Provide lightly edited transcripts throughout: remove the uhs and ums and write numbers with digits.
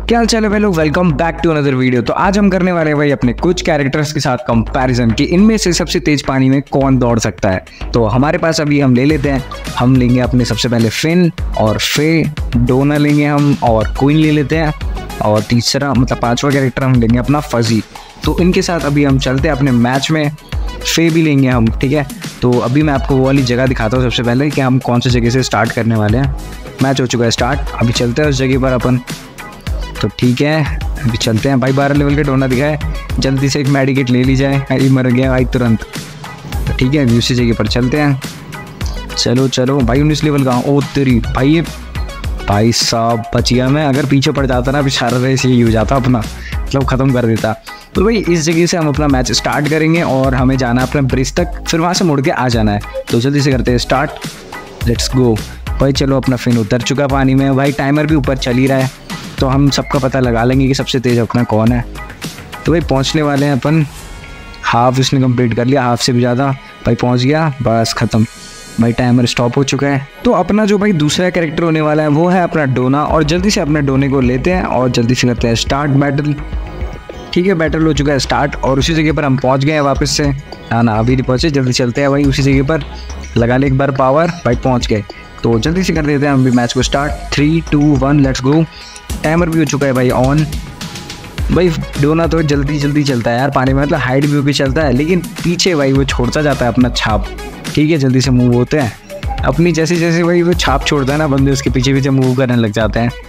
क्या हाल चाल है भाई लोग, welcome back to another video. तो आज हम करने वाले हैं भाई अपने कुछ कैरेक्टर्स के साथ कंपैरिजन कि इनमें से सबसे तेज पानी में कौन दौड़ सकता है। तो हमारे पास अभी हम ले लेते हैं, हम लेंगे अपने सबसे पहले फिन और फे, डोना लेंगे हम और क्वीन ले लेते हैं, और तीसरा मतलब पांचवा कैरेक्टर हम लेंगे अपना फजी। तो इनके साथ अभी हम चलते हैं अपने मैच में, फे भी लेंगे हम, ठीक है। तो अभी मैं आपको वो वाली जगह दिखाता हूँ सबसे पहले कि हम कौन सी जगह से स्टार्ट करने वाले हैं। मैच हो चुका है स्टार्ट, अभी चलते हैं उस जगह पर अपन। तो ठीक है अभी चलते हैं भाई। 12 लेवल का डोना दिखा है, जल्दी से एक मेडिकेट ले ली जाए, अभी मर गया भाई तुरंत। तो ठीक है अभी उसी जगह पर चलते हैं। चलो चलो भाई 19 लेवल का, ओ तेरी भाई, ये भाई साहब बच गया मैं। अगर पीछे पड़ जाता ना, अभी सारा रेस यही हो जाता अपना, मतलब ख़त्म कर देता। तो भाई इस जगह से हम अपना मैच स्टार्ट करेंगे और हमें जाना है अपने ब्रिज तक, फिर वहाँ से मुड़ के आ जाना है। तो जल्दी से करते हैं स्टार्ट, लेट्स गो भाई। चलो अपना फिन उतर चुका पानी में भाई, टाइमर भी ऊपर चल ही रहा है, तो हम सबका पता लगा लेंगे कि सबसे तेज़ अपना कौन है। तो भाई पहुंचने वाले हैं अपन, हाफ इसने कंप्लीट कर लिया, हाफ से भी ज़्यादा भाई पहुंच गया, बस ख़त्म भाई, टाइमर स्टॉप हो चुका है। तो अपना जो भाई दूसरा कैरेक्टर होने वाला है वो है अपना डोना, और जल्दी से अपने डोने को लेते हैं और जल्दी से करते हैं स्टार्ट बैटल। ठीक है बैटल हो चुका है स्टार्ट, और उसी जगह पर हम पहुँच गए हैं वापस से। ना अभी नहीं पहुँचे, जल्दी चलते हैं भाई उसी जगह पर, लगा ले एक बार पावर भाई, पहुँच गए। तो जल्दी से कर देते हैं हम भी मैच को स्टार्ट, 3 2 1 लेट्स गो। टाइमर भी हो चुका है भाई ऑन। भाई डोना तो जल्दी जल्दी चलता है यार पानी में, मतलब हाइट भी होकर चलता है, लेकिन पीछे भाई वो छोड़ता जाता है अपना छाप। ठीक है जल्दी से मूव होते हैं अपनी, जैसे जैसे भाई वो छाप छोड़ता है ना, बंदे उसके पीछे पीछे मूव करने लग जाते हैं।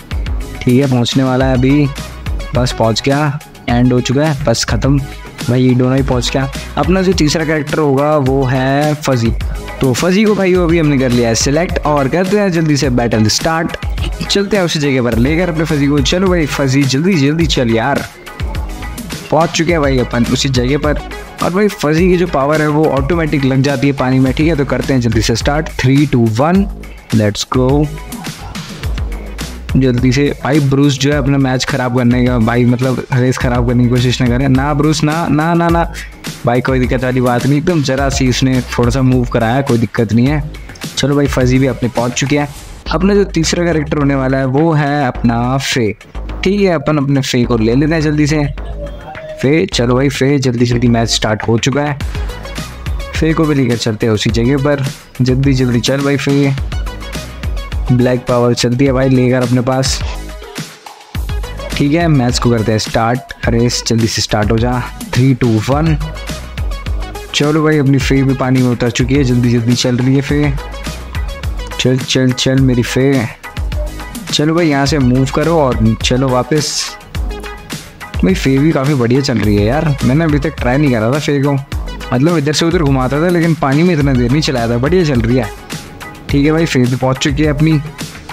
ठीक है पहुंचने वाला है अभी, बस पहुंच गया, एंड हो चुका है, बस ख़त्म भाई, ये डोना ही पहुंच गया। अपना जो तीसरा कैरेक्टर होगा वो है फजी। तो फजी को भाई वो अभी हमने कर लिया है सिलेक्ट, और करते हैं जल्दी से बैटल स्टार्ट। चलते हैं उसी जगह पर लेकर अपने फजी को। चलो भाई फजी जल्दी जल्दी चल यार, पहुंच चुके हैं भाई अपन उसी जगह पर। और भाई फजी की जो पावर है वो ऑटोमेटिक लग जाती है पानी में। ठीक है तो करते हैं जल्दी से स्टार्ट, 3 2 1 लेट्स गो। जल्दी से भाई ब्रूस जो है अपना मैच ख़राब करने का भाई, मतलब रेस ख़राब करने की कोशिश ना करें ना ब्रूस, ना ना ना ना भाई, कोई दिक्कत वाली बात नहीं, एकदम जरा सी उसने थोड़ा सा मूव कराया, कोई दिक्कत नहीं है। चलो भाई फजी भी अपने पहुंच चुके हैं। अपना जो तीसरा कैरेक्टर होने वाला है वो है अपना फे। ठीक है अपन अपने फे को ले लेते हैं जल्दी से, फे। चलो भाई फे जल्दी जल्दी मैच स्टार्ट हो चुका है, फे को भी लेकर चलते हैं उसी जगह पर, जल्दी जल्दी चल भाई फे। ब्लैक पावर चलती है भाई लेकर अपने पास। ठीक है मैच को करते हैं स्टार्ट, रेस जल्दी से स्टार्ट हो जा, 3 2 1। चलो भाई अपनी फे भी पानी में उतर चुकी है, जल्दी जल्दी चल रही है फे, चल चल चल मेरी फे। चलो भाई यहाँ से मूव करो और चलो वापस। भाई फे भी काफ़ी बढ़िया चल रही है यार, मैंने अभी तक ट्राई नहीं करा था फे को, मतलब इधर से उधर घुमाता था, लेकिन पानी में इतना देर नहीं चलाया था, बढ़िया चल रही है। ठीक है भाई फे भी पहुँच चुकी है अपनी।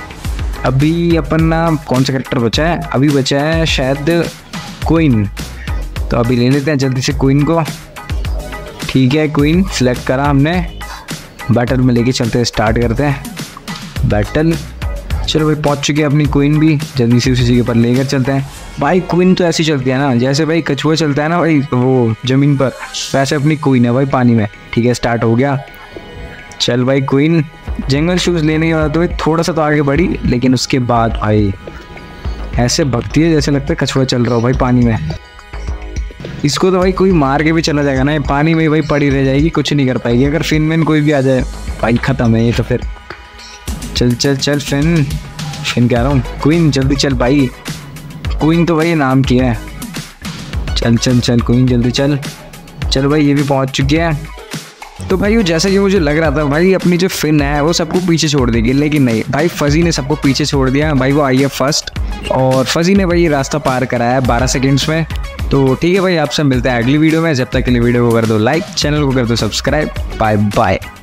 अभी अपन ना कौन सा कैरेक्टर बचा है, अभी बचा है शायद क्वीन, तो अभी ले लेते हैं जल्दी से क्वीन को। ठीक है क्वीन सेलेक्ट करा हमने, बैटल में लेके चलते हैं, स्टार्ट करते हैं बैटल। चलो भाई पहुंच चुके हैं अपनी क्वीन भी, जल्दी से उसी जगह पर लेकर चलते हैं। भाई क्वीन तो ऐसी चलती है ना जैसे भाई कछुआ चलता है ना भाई वो ज़मीन पर, वैसे अपनी क्वीन है भाई पानी में। ठीक है स्टार्ट हो गया, चल भाई क्वीन। जंगल शूज़ लेने के बाद तो भाई थोड़ा सा तो आगे बढ़ी, लेकिन उसके बाद भाई ऐसे भगती है जैसे लगता है कछुआ चल रहा हो भाई पानी में। इसको तो भाई कोई मार के भी चला जाएगा ना, ये पानी में भाई पड़ी रह जाएगी, कुछ नहीं कर पाएगी। अगर फिन में कोई भी आ जाए भाई ख़त्म है ये तो फिर। चल चल चल फिन, फिन कह रहा हूँ क्वीन, जल्दी चल भाई, क्वीन तो भाई नाम की है। चल चल चल क्वीन जल्दी चल। चलो भाई ये भी पहुँच चुकी है। तो भाई वो जैसा कि मुझे लग रहा था भाई अपनी जो फिन है वो सबको पीछे छोड़ देगी, लेकिन नहीं भाई फजी ने सबको पीछे छोड़ दिया भाई, वो आई है फर्स्ट, और फजी ने भाई ये रास्ता पार कराया है 12 सेकंड्स में। तो ठीक है भाई आपसे मिलते हैं अगली वीडियो में, जब तक के लिए वीडियो को कर दो लाइक, चैनल को कर दो सब्सक्राइब, बाय बाय।